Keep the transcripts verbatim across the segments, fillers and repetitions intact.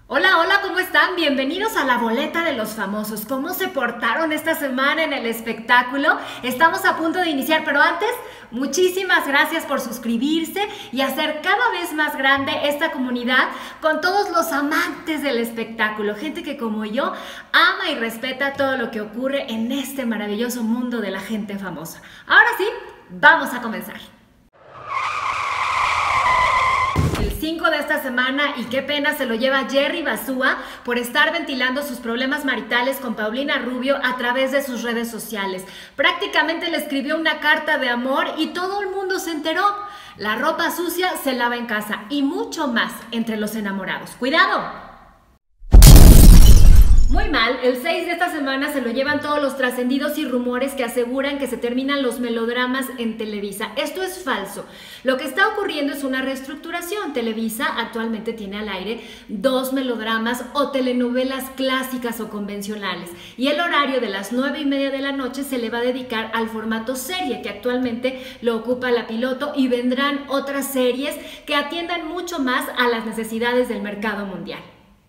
Hola, hola, ¿cómo están? Bienvenidos a la boleta de los famosos. ¿Cómo se portaron esta semana en el espectáculo? Estamos a punto de iniciar, pero antes, muchísimas gracias por suscribirse y hacer cada vez más grande esta comunidad con todos los amantes del espectáculo, gente que como yo ama y respeta todo lo que ocurre en este maravilloso mundo de la gente famosa. Ahora sí, vamos a comenzar. cinco de esta semana, y qué pena se lo lleva Jerry Bazúa por estar ventilando sus problemas maritales con Paulina Rubio a través de sus redes sociales. Prácticamente le escribió una carta de amor y todo el mundo se enteró. La ropa sucia se lava en casa y mucho más entre los enamorados. ¡Cuidado! Muy mal, el seis de esta semana se lo llevan todos los trascendidos y rumores que aseguran que se terminan los melodramas en Televisa. Esto es falso. Lo que está ocurriendo es una reestructuración. Televisa actualmente tiene al aire dos melodramas o telenovelas clásicas o convencionales. Y el horario de las nueve y media de la noche se le va a dedicar al formato serie, que actualmente lo ocupa La Piloto, y vendrán otras series que atiendan mucho más a las necesidades del mercado mundial.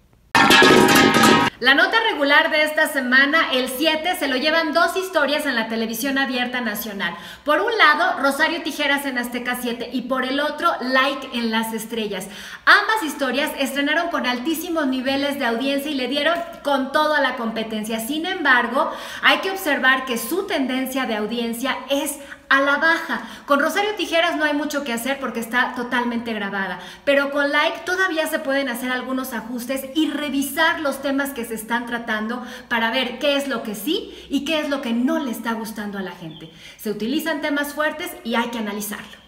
La nota regular de esta semana, el siete, se lo llevan dos historias en la televisión abierta nacional. Por un lado, Rosario Tijeras en Azteca siete y por el otro, Like en Las Estrellas. Ambas historias estrenaron con altísimos niveles de audiencia y le dieron con todo a la competencia. Sin embargo, hay que observar que su tendencia de audiencia es a la baja. Con Rosario Tijeras no hay mucho que hacer porque está totalmente grabada, pero con Like todavía se pueden hacer algunos ajustes y revisar los temas que se están tratando para ver qué es lo que sí y qué es lo que no le está gustando a la gente. Se utilizan temas fuertes y hay que analizarlo.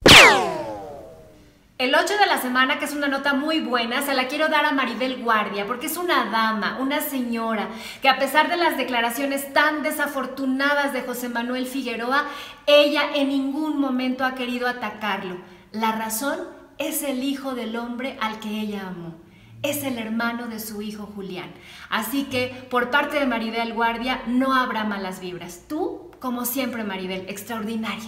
El ocho de la semana, que es una nota muy buena, se la quiero dar a Maribel Guardia, porque es una dama, una señora, que a pesar de las declaraciones tan desafortunadas de José Manuel Figueroa, ella en ningún momento ha querido atacarlo. La razón es el hijo del hombre al que ella amó. Es el hermano de su hijo Julián. Así que, por parte de Maribel Guardia, no habrá malas vibras. Tú, como siempre, Maribel, extraordinaria.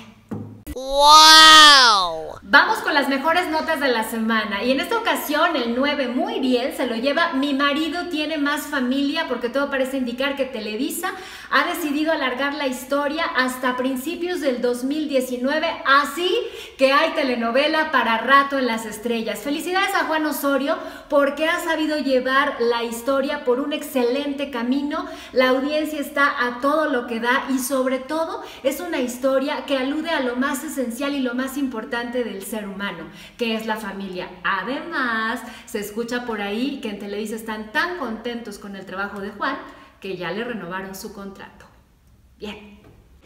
¡Wow! Vamos con las mejores notas de la semana, y en esta ocasión el nueve, muy bien, se lo lleva Mi marido tiene más familia, porque todo parece indicar que Televisa ha decidido alargar la historia hasta principios del dos mil diecinueve, así que hay telenovela para rato en Las Estrellas. Felicidades a Juan Osorio porque ha sabido llevar la historia por un excelente camino. La audiencia está a todo lo que da y sobre todo es una historia que alude a lo más esencial y lo más importante del ser humano, que es la familia. Además, se escucha por ahí que en Televisa están tan contentos con el trabajo de Juan que ya le renovaron su contrato. Bien.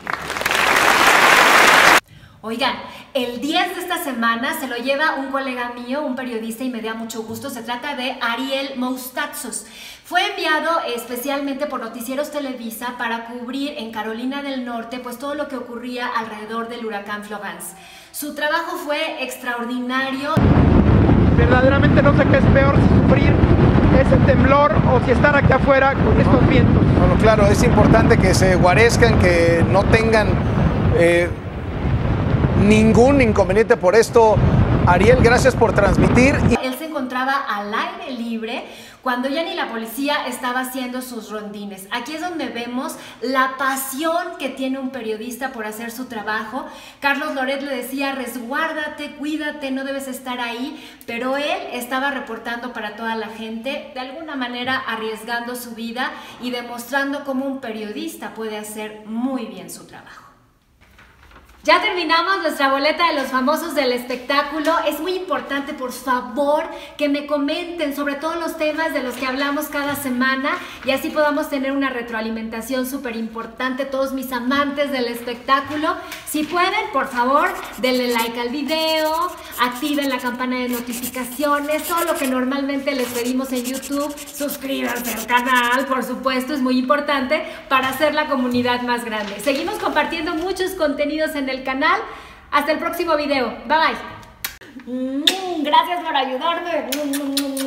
Oigan, el diez de esta semana se lo lleva un colega mío, un periodista, y me da mucho gusto. Se trata de Ariel Moustatzos. Fue enviado especialmente por Noticieros Televisa para cubrir en Carolina del Norte pues todo lo que ocurría alrededor del huracán Florence. Su trabajo fue extraordinario. Verdaderamente no sé qué es peor, si sufrir ese temblor o si estar aquí afuera con estos vientos. Bueno, claro, es importante que se guarezcan, que no tengan eh, ningún inconveniente por esto. Ariel, gracias por transmitir. Él se encontraba al aire libre cuando ya ni la policía estaba haciendo sus rondines. Aquí es donde vemos la pasión que tiene un periodista por hacer su trabajo. Carlos Loret le decía, resguárdate, cuídate, no debes estar ahí, pero él estaba reportando para toda la gente, de alguna manera arriesgando su vida y demostrando cómo un periodista puede hacer muy bien su trabajo. Ya terminamos nuestra boleta de los famosos del espectáculo. Es muy importante, por favor, que me comenten sobre todos los temas de los que hablamos cada semana y así podamos tener una retroalimentación súper importante. Todos mis amantes del espectáculo, si pueden, por favor, denle like al video, activen la campana de notificaciones, todo lo que normalmente les pedimos en YouTube. Suscríbanse al canal, por supuesto, es muy importante para hacer la comunidad más grande. Seguimos compartiendo muchos contenidos en el canal. Hasta el próximo video. Bye bye. Mm, gracias por ayudarme. Mm, mm, mm.